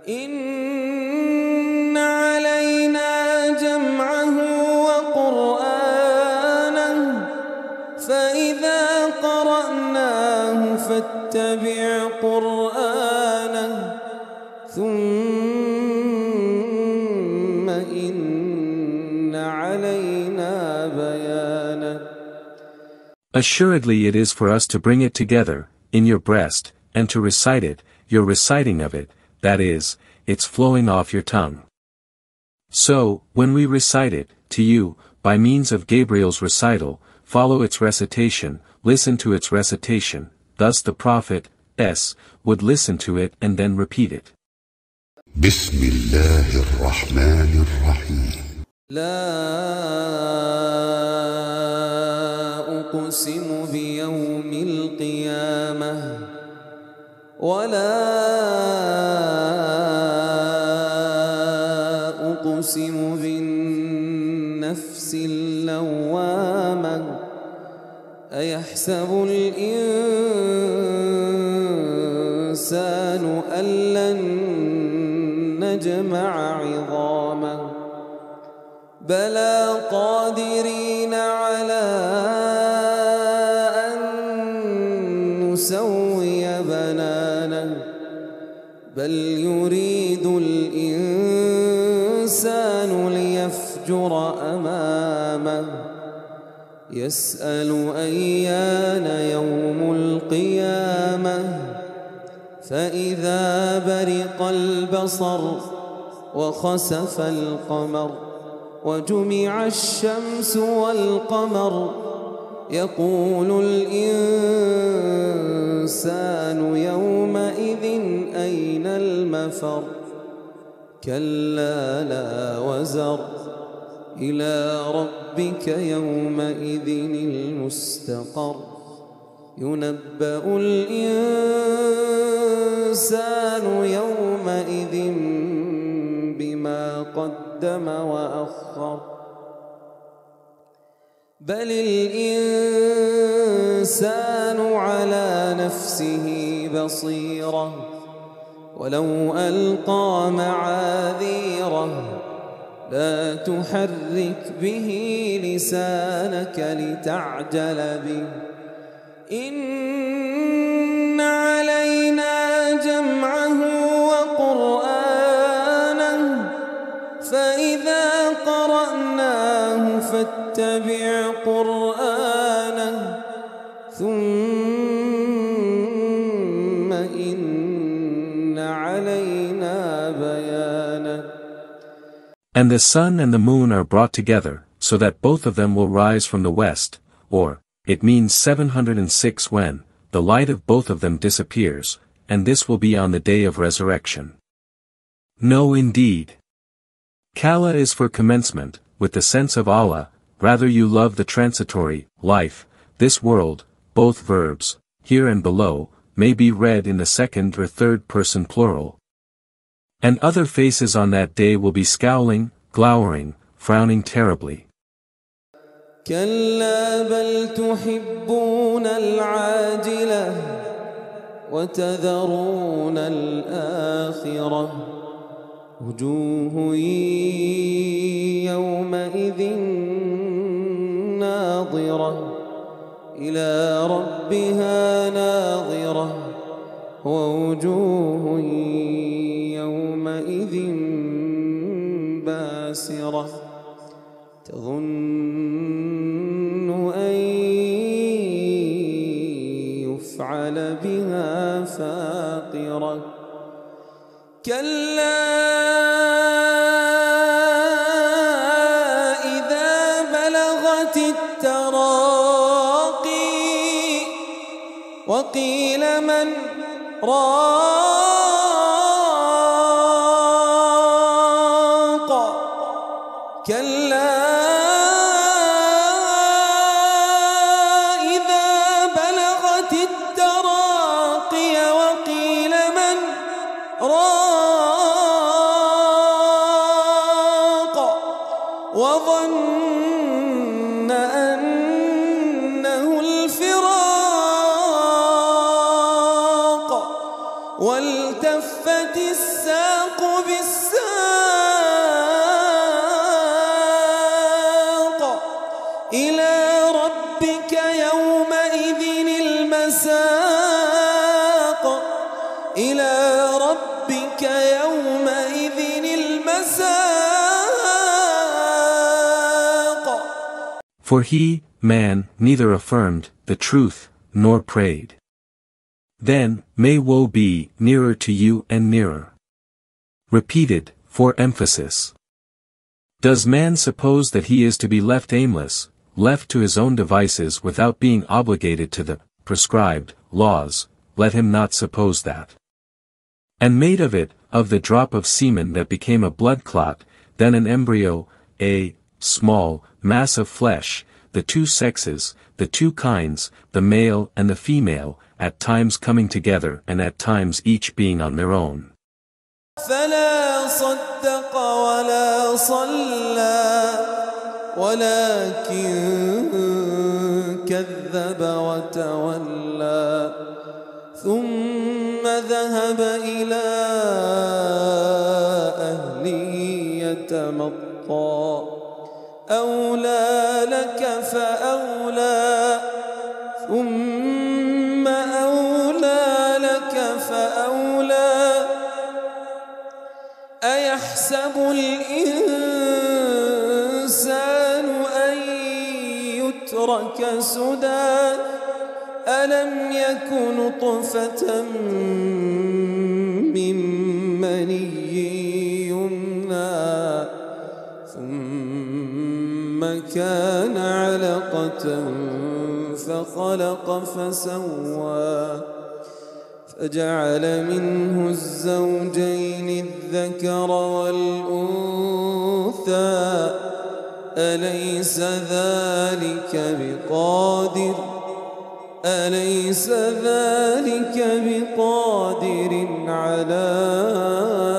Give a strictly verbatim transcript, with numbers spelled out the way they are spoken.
إن علينا جمعه وقرآنه فإذا قرأناه فاتبع قرآنه ثم إن علينا بيانه. Assuredly it is for us to bring it together, in your breast, and to recite it, your reciting of it, that is, its flowing off your tongue. So, when we recite it, to you, by means of Gabriel's recital, follow its recitation, listen to its recitation, thus the Prophet, s, would listen to it and then repeat it. بسم الله الرحمن الرحيم. لا أقسم بيوم القيامة ولا أقسم بالنفس اللوامة أيحسب الإنسان أن لن نجمع عظامه بلى قادرين على أن نسوي بنانه بل يريد الإنسان ليفجر أمامه يسأل أيان يوم القيامة فإذا برق البصر وخسف القمر وجمع الشمس والقمر يقول الإنسان يومئذ أين المفر كلا لا وزر إلى ربك يومئذ المستقر ينبأ الإنسان يومئذ بما قدم وأخر بل الإنسان على نفسه بصيرة ولو ألقى معاذيره لا تحرك به لسانك لتعجل به إن علينا جمعه وقرآنه فإذا قرأناه فاتبع قرآنه ثم إن علينا بيانه. And the sun and the moon are brought together, so that both of them will rise from the west, or, it means seven hundred six when, the light of both of them disappears, and this will be on the day of resurrection. No indeed. Kala is for commencement, with the sense of Allah, rather you love the transitory, life, this world, both verbs, here and below, may be read in the second or third person plural. And other faces on that day will be scowling, glowering, frowning terribly. كلا بل تحبون العاجلة وتذرون الآخرة وجوه يومئذ ناظرة إلى ربها ناظرة ووجوه يومئذ باسرة تظن أن يفعل بها فاقرة كلا إذا بلغت التراقي وقيل من راق كلا إذا بلغت التراقي وقيل من راق وظن أنه الفراق والتفت الساق الساق بالساق إلى ربك يومئذ المساق إلى ربك يومئذ المساق. For he, man, neither affirmed the truth, nor prayed. Then, may woe be nearer to you and nearer. Repeated, for emphasis. Does man suppose that he is to be left aimless, left to his own devices without being obligated to the prescribed laws? Let him not suppose that. And made of it, of the drop of semen that became a blood clot, then an embryo, a small mass of flesh, the two sexes, the two kinds, the male and the female, at times coming together and at times each being on their own. فلا صدق ولا صلى ولكن كذب وتولى ثم ذهب إلى أهله يتمطى أولى لك فأولى ثم أولى لك فأولى أيحسب الإنسان أن يترك سدى ألم يك نطفة من مني يمنى ثم كان علقة فخلق فسوى فجعل منه الزوجين الذكر والأنثى أليس ذلك بقادر أليس ذلك بقادر على